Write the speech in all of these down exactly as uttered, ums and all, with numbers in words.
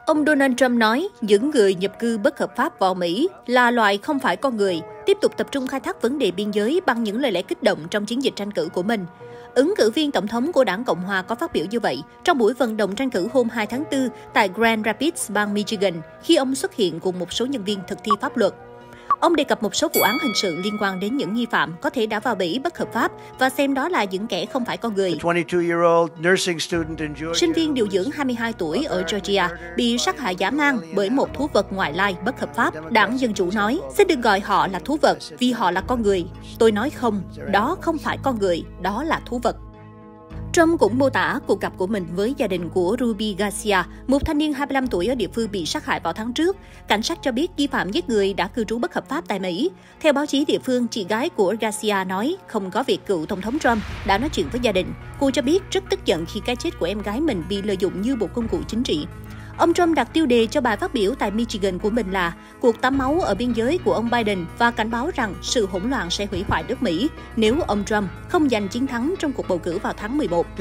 Ông Donald Trump nói những người nhập cư bất hợp pháp vào Mỹ là loại không phải con người, tiếp tục tập trung khai thác vấn đề biên giới bằng những lời lẽ kích động trong chiến dịch tranh cử của mình. Ứng cử viên tổng thống của đảng Cộng hòa có phát biểu như vậy trong buổi vận động tranh cử hôm hai tháng tư tại Grand Rapids, bang Michigan, khi ông xuất hiện cùng một số nhân viên thực thi pháp luật. Ông đề cập một số vụ án hình sự liên quan đến những nghi phạm có thể đã vào Mỹ bất hợp pháp và xem đó là những kẻ không phải con người. Sinh viên điều dưỡng hai mươi hai tuổi ở Georgia bị sát hại dã man bởi một thú vật ngoại lai bất hợp pháp. Đảng Dân Chủ nói, xin đừng gọi họ là thú vật vì họ là con người. Tôi nói không, đó không phải con người, đó là thú vật. Trump cũng mô tả cuộc gặp của mình với gia đình của Ruby Garcia, một thanh niên hai mươi lăm tuổi ở địa phương bị sát hại vào tháng trước. Cảnh sát cho biết nghi phạm giết người đã cư trú bất hợp pháp tại Mỹ. Theo báo chí địa phương, chị gái của Garcia nói không có việc cựu Tổng thống Trump đã nói chuyện với gia đình. Cô cho biết rất tức giận khi cái chết của em gái mình bị lợi dụng như một công cụ chính trị. Ông Trump đặt tiêu đề cho bài phát biểu tại Michigan của mình là cuộc tắm máu ở biên giới của ông Biden và cảnh báo rằng sự hỗn loạn sẽ hủy hoại nước Mỹ nếu ông Trump không giành chiến thắng trong cuộc bầu cử vào tháng mười một.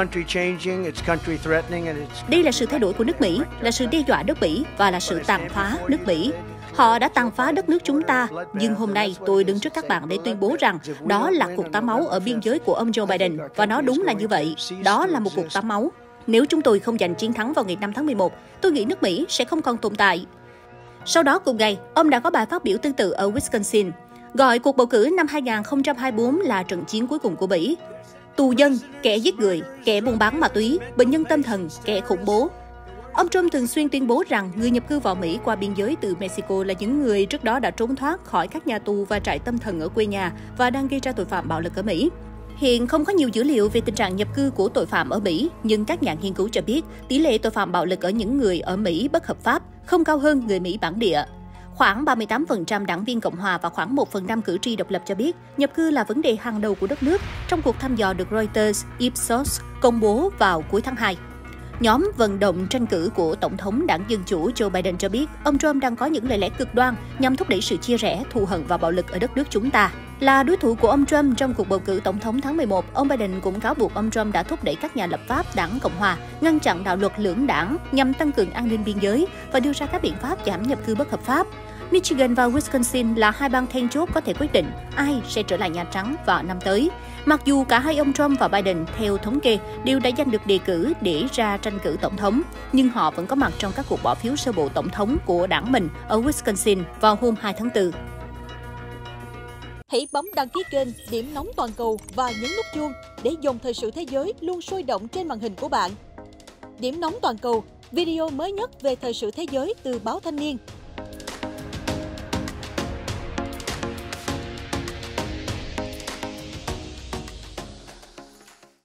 Đây là sự thay đổi của nước Mỹ, là sự đe dọa nước Mỹ và là sự tàn phá nước Mỹ. Họ đã tàn phá đất nước chúng ta, nhưng hôm nay tôi đứng trước các bạn để tuyên bố rằng đó là cuộc tắm máu ở biên giới của ông Joe Biden và nó đúng là như vậy. Đó là một cuộc tắm máu. Nếu chúng tôi không giành chiến thắng vào ngày năm tháng mười một, tôi nghĩ nước Mỹ sẽ không còn tồn tại. Sau đó cùng ngày, ông đã có bài phát biểu tương tự ở Wisconsin, gọi cuộc bầu cử năm hai nghìn không trăm hai mươi tư là trận chiến cuối cùng của Mỹ. Tù dân, kẻ giết người, kẻ buôn bán ma túy, bệnh nhân tâm thần, kẻ khủng bố. Ông Trump thường xuyên tuyên bố rằng người nhập cư vào Mỹ qua biên giới từ Mexico là những người trước đó đã trốn thoát khỏi các nhà tù và trại tâm thần ở quê nhà và đang gây ra tội phạm bạo lực ở Mỹ. Hiện không có nhiều dữ liệu về tình trạng nhập cư của tội phạm ở Mỹ, nhưng các nhà nghiên cứu cho biết tỷ lệ tội phạm bạo lực ở những người ở Mỹ bất hợp pháp không cao hơn người Mỹ bản địa. Khoảng ba mươi tám phần trăm đảng viên Cộng hòa và khoảng một phần năm cử tri độc lập cho biết nhập cư là vấn đề hàng đầu của đất nước trong cuộc thăm dò được Reuters Ipsos công bố vào cuối tháng hai. Nhóm vận động tranh cử của Tổng thống đảng Dân Chủ Joe Biden cho biết ông Trump đang có những lời lẽ cực đoan nhằm thúc đẩy sự chia rẽ, thù hận và bạo lực ở đất nước chúng ta. Là đối thủ của ông Trump trong cuộc bầu cử Tổng thống tháng mười một, ông Biden cũng cáo buộc ông Trump đã thúc đẩy các nhà lập pháp đảng Cộng hòa ngăn chặn đạo luật lưỡng đảng nhằm tăng cường an ninh biên giới và đưa ra các biện pháp giảm nhập cư bất hợp pháp. Michigan và Wisconsin là hai bang then chốt có thể quyết định ai sẽ trở lại Nhà Trắng vào năm tới. Mặc dù cả hai ông Trump và Biden, theo thống kê, đều đã giành được đề cử để ra tranh cử tổng thống, nhưng họ vẫn có mặt trong các cuộc bỏ phiếu sơ bộ tổng thống của đảng mình ở Wisconsin vào hôm hai tháng tư. Hãy bấm đăng ký kênh Điểm Nóng Toàn cầu và nhấn nút chuông để dòng thời sự thế giới luôn sôi động trên màn hình của bạn. Điểm Nóng Toàn cầu, video mới nhất về thời sự thế giới từ báo Thanh niên,